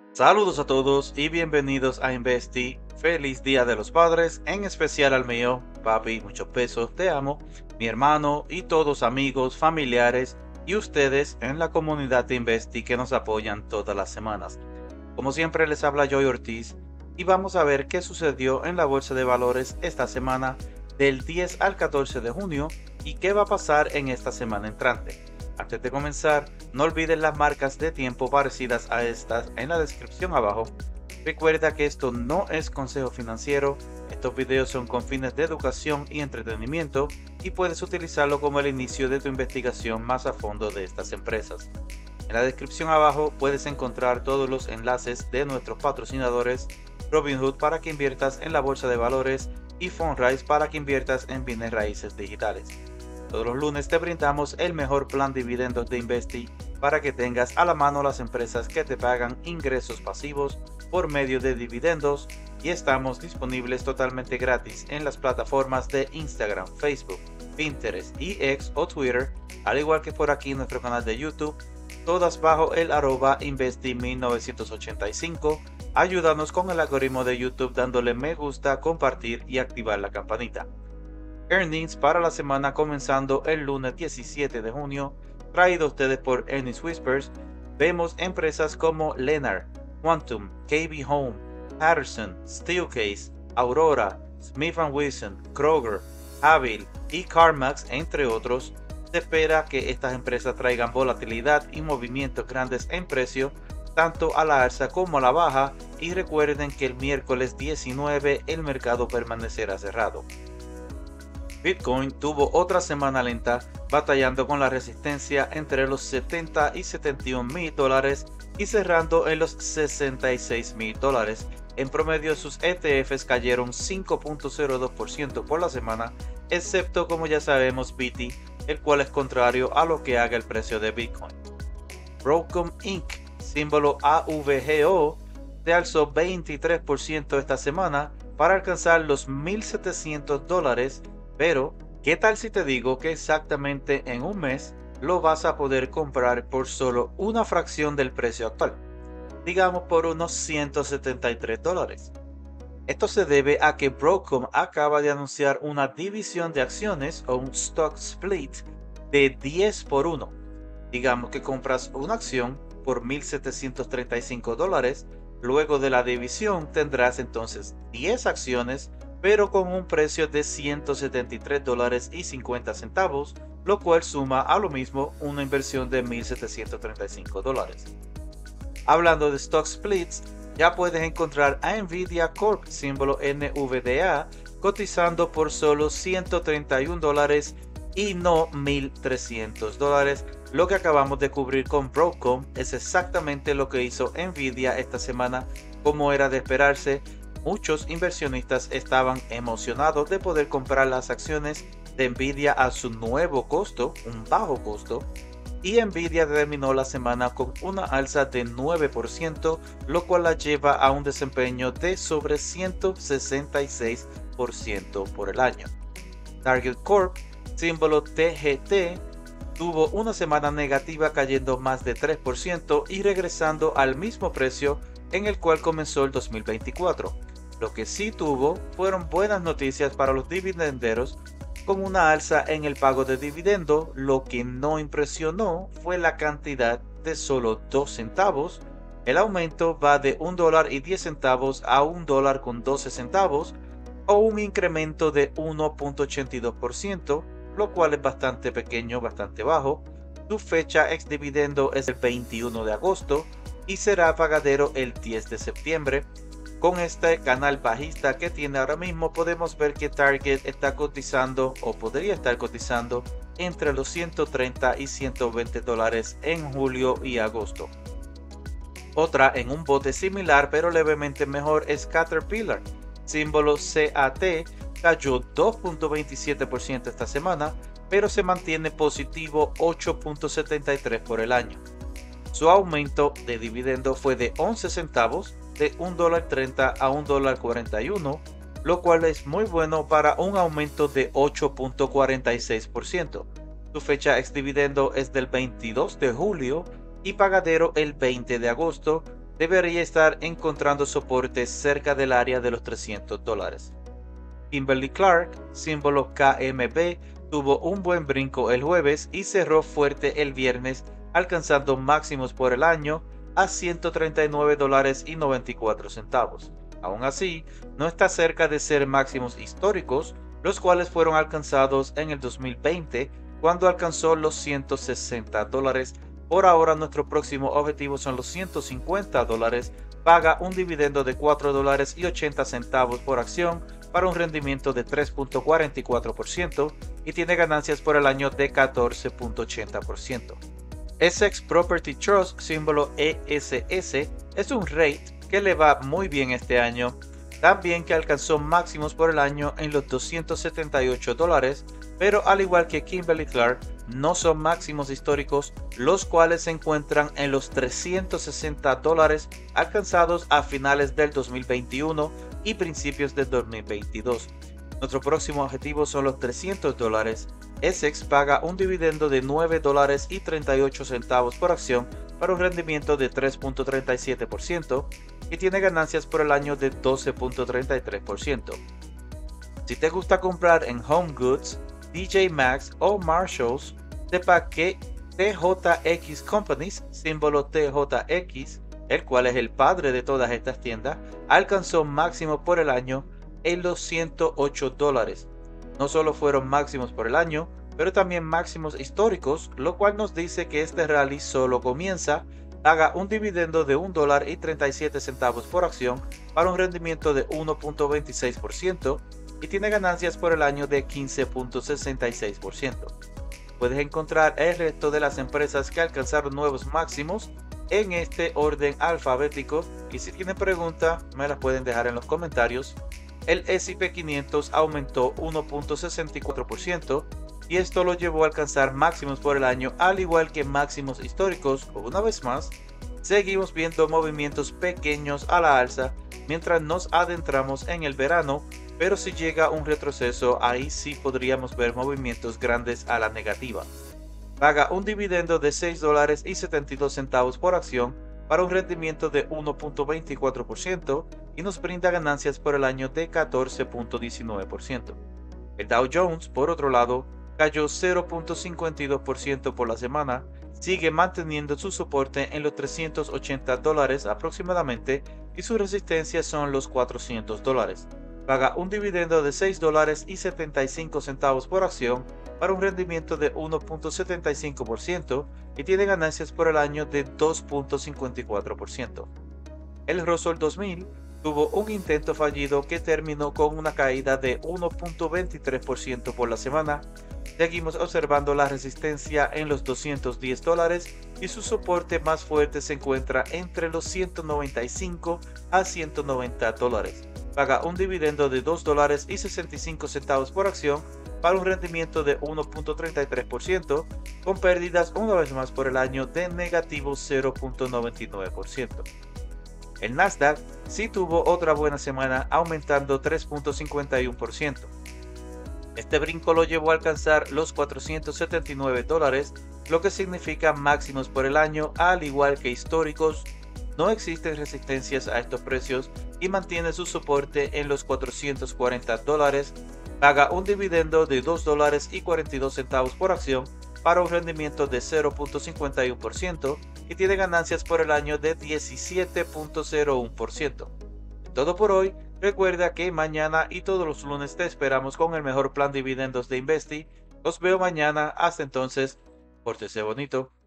Saludos a todos y bienvenidos a Investi. Feliz Día de los Padres, en especial al mío. Papi, muchos besos, te amo. Mi hermano y todos amigos, familiares y ustedes en la comunidad de Investi que nos apoyan todas las semanas. Como siempre les habla Joy Ortiz y vamos a ver qué sucedió en la bolsa de valores esta semana del 10 al 14 de junio y qué va a pasar en esta semana entrante. Antes de comenzar, no olviden las marcas de tiempo parecidas a estas en la descripción abajo. Recuerda que esto no es consejo financiero, estos videos son con fines de educación y entretenimiento y puedes utilizarlo como el inicio de tu investigación más a fondo de estas empresas. En la descripción abajo puedes encontrar todos los enlaces de nuestros patrocinadores, Robinhood para que inviertas en la bolsa de valores y Fundrise para que inviertas en bienes raíces digitales. Todos los lunes te brindamos el mejor plan de dividendos de Investi para que tengas a la mano las empresas que te pagan ingresos pasivos por medio de dividendos y estamos disponibles totalmente gratis en las plataformas de Instagram, Facebook, Pinterest y X o Twitter, al igual que por aquí en nuestro canal de YouTube, todas bajo el @investi1985. Ayúdanos con el algoritmo de YouTube dándole me gusta, compartir y activar la campanita. Earnings para la semana comenzando el lunes 17 de junio, traído a ustedes por Earnings Whispers. Vemos empresas como Lennar, Quantum, KB Home, Patterson, Steelcase, Aurora, Smith & Wesson, Kroger, Habil y CarMax, entre otros. Se espera que estas empresas traigan volatilidad y movimientos grandes en precio, tanto a la alza como a la baja, y recuerden que el miércoles 19 el mercado permanecerá cerrado. Bitcoin tuvo otra semana lenta, batallando con la resistencia entre los 70 y 71 mil dólares y cerrando en los 66 mil dólares. En promedio sus ETFs cayeron 5.02% por la semana, excepto, como ya sabemos, BT, el cual es contrario a lo que haga el precio de Bitcoin. Broadcom Inc., símbolo AVGO, se alzó 23% esta semana para alcanzar los 1.700 dólares. Pero, ¿qué tal si te digo que exactamente en un mes lo vas a poder comprar por solo una fracción del precio actual? Digamos por unos 173 dólares. Esto se debe a que Broadcom acaba de anunciar una división de acciones o un stock split de 10 por 1. Digamos que compras una acción por 1.735 dólares. Luego de la división tendrás entonces 10 acciones pero con un precio de 173 dólares y 50 centavos, lo cual suma a lo mismo una inversión de 1.735 dólares. Hablando de stock splits, ya puedes encontrar a Nvidia Corp, símbolo NVDA, cotizando por solo 131 dólares y no 1.300 dólares. Lo que acabamos de cubrir con Broadcom es exactamente lo que hizo Nvidia esta semana, como era de esperarse. Muchos inversionistas estaban emocionados de poder comprar las acciones de Nvidia a su nuevo costo, un bajo costo, y Nvidia terminó la semana con una alza de 9%, lo cual la lleva a un desempeño de sobre 166% por el año. Target Corp, símbolo TGT, tuvo una semana negativa cayendo más de 3% y regresando al mismo precio en el cual comenzó el 2024. Lo que sí tuvo fueron buenas noticias para los dividenderos, con una alza en el pago de dividendo. Lo que no impresionó fue la cantidad de solo 2 centavos. El aumento va de $1.10 a $1.12, o un incremento de 1.82%, lo cual es bastante pequeño, bastante bajo. Su fecha ex dividendo es el 21 de agosto y será pagadero el 10 de septiembre. Con este canal bajista que tiene ahora mismo, podemos ver que Target está cotizando o podría estar cotizando entre los 130 y 120 dólares en julio y agosto. Otra en un bote similar pero levemente mejor es Caterpillar, símbolo CAT, cayó 2.27% esta semana, pero se mantiene positivo 8.73 por el año. Su aumento de dividendo fue de 11 centavos, de $1.30 a $1.41, lo cual es muy bueno para un aumento de 8.46%. Su fecha ex dividendo es del 22 de julio y pagadero el 20 de agosto, debería estar encontrando soporte cerca del área de los $300. Kimberly-Clark, símbolo KMB, tuvo un buen brinco el jueves y cerró fuerte el viernes, alcanzando máximos por el año a $139.94. Aún así, no está cerca de ser máximos históricos, los cuales fueron alcanzados en el 2020 cuando alcanzó los $160. Por ahora nuestro próximo objetivo son los $150. Paga un dividendo de $4.80 por acción para un rendimiento de 3.44% y tiene ganancias por el año de 14.80%. Essex Property Trust, símbolo ESS, es un REIT que le va muy bien este año, también que alcanzó máximos por el año en los $278, pero al igual que Kimberly-Clark, no son máximos históricos, los cuales se encuentran en los $360 alcanzados a finales del 2021 y principios del 2022. Nuestro próximo objetivo son los $300. Essex paga un dividendo de $9.38 por acción para un rendimiento de 3.37% y tiene ganancias por el año de 12.33%. Si te gusta comprar en Home Goods, TJ Maxx o Marshalls, sepa que TJX Companies, símbolo TJX, el cual es el padre de todas estas tiendas, alcanzó máximo por el año en los $108. No solo fueron máximos por el año, pero también máximos históricos, lo cual nos dice que este rally solo comienza. Paga un dividendo de $1.37 por acción para un rendimiento de 1.26% y tiene ganancias por el año de 15.66%. Puedes encontrar el resto de las empresas que alcanzaron nuevos máximos en este orden alfabético y si tienen preguntas me las pueden dejar en los comentarios. El S&P 500 aumentó 1.64% y esto lo llevó a alcanzar máximos por el año al igual que máximos históricos. Una vez más, seguimos viendo movimientos pequeños a la alza mientras nos adentramos en el verano, pero si llega un retroceso ahí sí podríamos ver movimientos grandes a la negativa. Paga un dividendo de $6.72 por acción para un rendimiento de 1.24% y nos brinda ganancias por el año de 14.19%. El Dow Jones, por otro lado, cayó 0.52% por la semana, sigue manteniendo su soporte en los $380 aproximadamente y su resistencia son los $400. Paga un dividendo de $6.75 por acción para un rendimiento de 1.75% y tiene ganancias por el año de 2.54%. El Russell 2000 tuvo un intento fallido que terminó con una caída de 1.23% por la semana. Seguimos observando la resistencia en los $210 y su soporte más fuerte se encuentra entre los $195 a $190. Paga un dividendo de $2.65 por acción para un rendimiento de 1.33% con pérdidas una vez más por el año de negativo 0.99%. El Nasdaq sí tuvo otra buena semana aumentando 3.51%. Este brinco lo llevó a alcanzar los $479, lo que significa máximos por el año al igual que históricos. No existen resistencias a estos precios y mantiene su soporte en los $440. Paga un dividendo de $2.42 por acción para un rendimiento de 0.51% y tiene ganancias por el año de 17.01%. Todo por hoy. Recuerda que mañana y todos los lunes te esperamos con el mejor plan de dividendos de Investi. Los veo mañana. Hasta entonces, pórtese bonito.